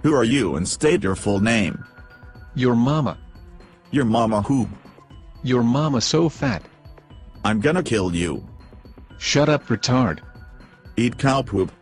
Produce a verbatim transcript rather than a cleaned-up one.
Who are you and state your full name? Your mama. Your mama who? Your mama so fat. I'm gonna kill you. Shut up, retard. Eat cow poop.